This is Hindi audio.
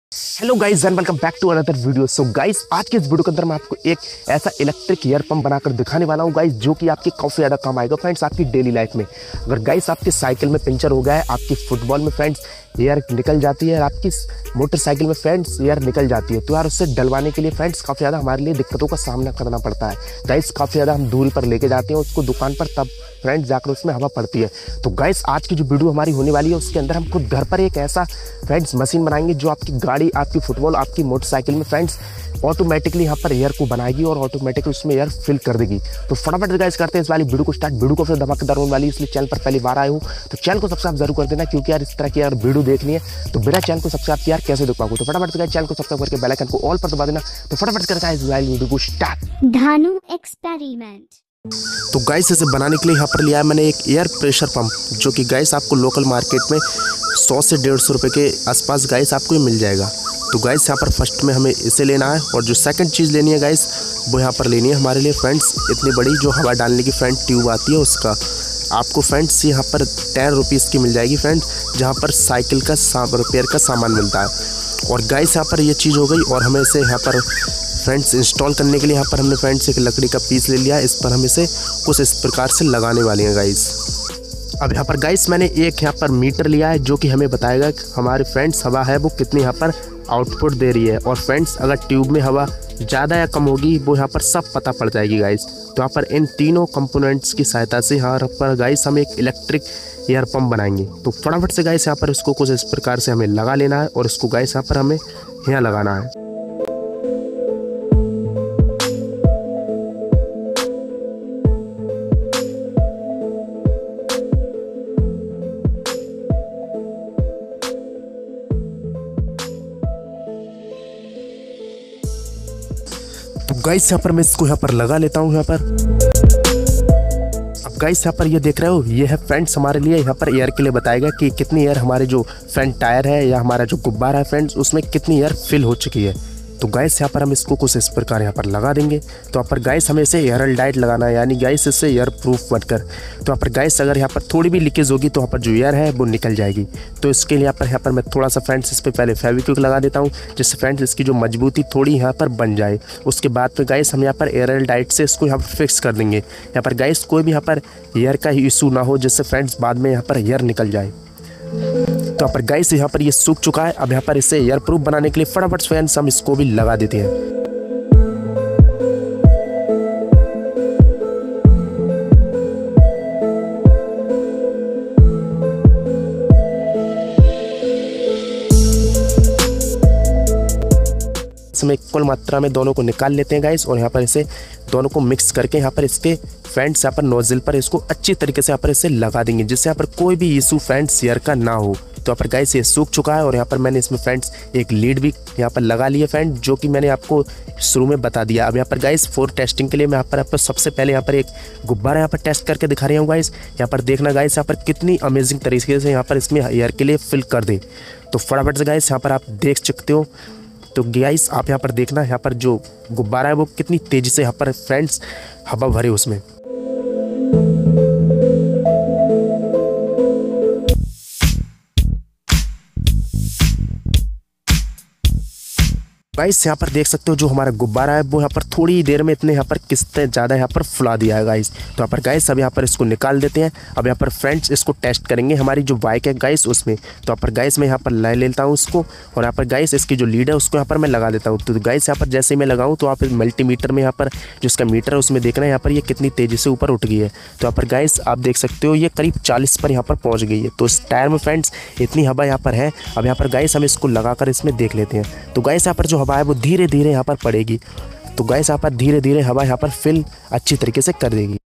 Hello guys and welcome back to another video. So guys आज के इस वीडियो के अंदर मैं आपको एक ऐसा इलेक्ट्रिक ईयर पंप बनाकर दिखाने वाला हूँ गाइस, जो कि आपके काफ़ी ज़्यादा काम आएगा फ्रेंड्स आपकी डेली लाइफ में। अगर गाइस आपके साइकिल में पंचर हो गया है, आपकी फुटबॉल में फ्रेंड्स एयर निकल जाती है, आपकी मोटरसाइकिल में फ्रेंड्स एयर निकल जाती है, तो यार उससे डलवाने के लिए फ्रेंड्स काफ़ी ज़्यादा हमारे लिए दिक्कतों का सामना करना पड़ता है गाइस। काफ़ी ज़्यादा हम दूरी पर लेके जाते हैं उसको दुकान पर, तब फ्रेंड्स जाकर उसमें हवा पड़ती है। तो गाइस आज की जो वीडियो हमारी होने वाली है उसके अंदर हम खुद घर पर एक ऐसा फ्रेंड्स मशीन बनाएंगे जो आपकी गाड़ी, आपकी फुटबॉल, आपकी मोटरसाइकिल में फ्रेंड्स ऑटोमेटिकली यहाँ पर एयर को बनाएगी और ऑटोमेटिकली उसमें एयर फिल कर देगी। तो फटाफट गाइस करते हैं इस वाली वीडियो को स्टार्ट। वीडियो को फिर धमाकेदार होने वाली, इसलिए चैनल पर पहली बार आए हूँ तो चैनल को सब्सक्राइब जरूर कर देना, क्योंकि यार इस तरह की यार वीडियो देखनी है तो बिना चैनल को सब्सक्राइब किया यार कैसे देख पाऊंगा। तो फटाफट गाइस चैनल को सब्सक्राइब करके बेल आइकन को ऑल पर दबा देना। तो फटाफट करते हैं इस वाली वीडियो को स्टार्ट। धानु एक्सपेरिमेंट। तो गाइस इसे बनाने के लिए यहाँ पर लिया है मैंने एक एयर प्रेशर पंप, जो कि गाइस आपको लोकल मार्केट में 100 से 150 रुपये के आसपास गाइस आपको ये मिल जाएगा। तो गाइस यहाँ पर फर्स्ट में हमें इसे लेना है, और जो सेकंड चीज़ लेनी है गाइस वो यहाँ पर लेनी है हमारे लिए फ्रेंड्स इतनी बड़ी जो हवा डालने की फ्रेंड ट्यूब आती है, उसका आपको फ्रेंड्स यहाँ पर 10 रुपीज़ की मिल जाएगी फ्रेंड्स, जहाँ पर साइकिल का रिपेयर का सामान मिलता है। और गाइस यहाँ पर ये चीज़ हो गई, और हमें इसे यहाँ पर फ्रेंड्स इंस्टॉल करने के लिए यहाँ पर हमने फ्रेंड्स एक लकड़ी का पीस ले लिया है। इस पर हम इसे कुछ इस प्रकार से लगाने वाले हैं गाइस। अब यहाँ पर गाइस मैंने एक यहाँ पर मीटर लिया है जो कि हमें बताएगा कि हमारे फ्रेंड्स हवा है वो कितनी यहाँ पर आउटपुट दे रही है, और फ्रेंड्स अगर ट्यूब में हवा ज़्यादा या कम होगी वो यहाँ पर सब पता पड़ जाएगी गाइस। तो यहाँ पर इन तीनों कंपोनेंट्स की सहायता से यहाँ पर गाइस हम एक इलेक्ट्रिक एयर पंप बनाएंगे। तो फटाफट से गाइस यहाँ पर इसको कुछ इस प्रकार से हमें लगा लेना है, और इसको गाइस यहाँ पर हमें यहाँ लगाना है। तो गाइस यहाँ पर मैं इसको यहाँ पर लगा लेता हूँ यहाँ पर। अब गाइस यहाँ पर ये देख रहे हो, ये है फ्रेंड्स हमारे लिए यहाँ पर एयर के लिए बताएगा कि कितनी एयर हमारे जो फ्रंट टायर है या हमारा जो गुब्बारा है फ्रेंड्स उसमें कितनी एयर फिल हो चुकी है। तो गाइस यहाँ पर हम इसको कुछ इस प्रकार यहाँ पर लगा देंगे। तो यहाँ पर गाइस हमें इसे एयर टाइट लगाना है, यानी गाइस इससे एयर प्रूफ बनकर। तो यहाँ पर गाइस अगर यहाँ पर थोड़ी भी लीकेज होगी तो यहाँ पर जो एयर है वो निकल जाएगी। तो इसके लिए यहाँ पर मैं थोड़ा सा फ्रेंड्स इस पर पहले फेविक्विक लगा देता हूँ, जिससे फ्रेंड्स इसकी जो मजबूती थोड़ी यहाँ पर बन जाए। उसके बाद फिर गाइस हम यहाँ पर एयर टाइट से इसको यहाँ पर फिक्स कर देंगे। यहाँ पर गाइस कोई भी यहाँ पर एयर का इशू ना हो, जिससे फ्रेंड्स बाद में यहाँ पर एयर निकल जाए। तो यहाँ पर गाइस यहाँ पर ये सूख चुका है। अब यहाँ पर इसे एयर प्रूफ बनाने के लिए फटाफट फ्रेंड्स हम इसको भी लगा देते हैं। इसमें इक्वल मात्रा में दोनों को निकाल लेते हैं गाइस, और यहाँ पर इसे दोनों को मिक्स करके यहाँ पर इसके फ्रेंड्स यहाँ पर नोजल पर इसको अच्छी तरीके से यहाँ पर इसे लगा देंगे, जिससे यहाँ पर कोई भी इशू फ्रेंड्स एयर का ना हो। तो यहाँ पर गाइस ये सूख चुका है, और यहाँ पर मैंने इसमें फ्रेंड्स एक लीड भी यहाँ पर लगा ली है फ्रेंड, जो कि मैंने आपको शुरू में बता दिया। अब यहाँ पर गाइस फॉर टेस्टिंग के लिए मैं यहाँ पर आपको सबसे पहले यहाँ पर एक गुब्बारा यहाँ पर टेस्ट करके दिखा रहा हूँ गाइस। यहाँ पर देखना गाइस यहाँ पर कितनी अमेजिंग तरीके से यहाँ पर इसमें एयर के लिए फिल कर दे। तो फटाफट से गाइस यहाँ पर आप देख सकते हो। तो गाइस आप यहाँ पर देखना, यहाँ पर जो गुब्बारा है वो कितनी तेज़ी से यहाँ पर फ्रेंड्स हवा भरे उसमें। गाइस यहाँ पर देख सकते हो जो हमारा गुब्बारा है वो यहाँ पर थोड़ी देर में इतने यहाँ पर किस्तें ज़्यादा यहाँ पर फुला दिया है गाइस। तो यहाँ पर गाइस अब यहाँ पर इसको निकाल देते हैं। अब यहाँ पर फ्रेंड्स इसको टेस्ट करेंगे हमारी जो बाइक है गाइस उसमें। तो यहाँ पर गाइस मैं यहाँ पर ले लेता हूँ उसको, और यहाँ पर गाइस इसकी जो लीड है उसको यहाँ पर मैं लगा देता हूँ। तो गाइस यहाँ पर जैसे ही मैं लगाऊँ तो आप मल्टीमीटर में यहाँ पर जो इसका मीटर है उसमें देखना है यहाँ पर ये कितनी तेज़ी से ऊपर उठ गई है। तो यहाँ पर गाइस आप देख सकते हो ये करीब 40 पर यहाँ पर पहुँच गई है। तो इस टायर में फ्रेंड्स इतनी हवा यहाँ पर है। अब यहाँ पर गाइस हम इसको लगाकर इसमें देख लेते हैं। तो गाइस यहाँ पर जो हवा है वो धीरे धीरे यहाँ पर पड़ेगी। तो गाइस यहाँ पर धीरे धीरे हवा यहाँ पर फिल अच्छी तरीके से कर देगी।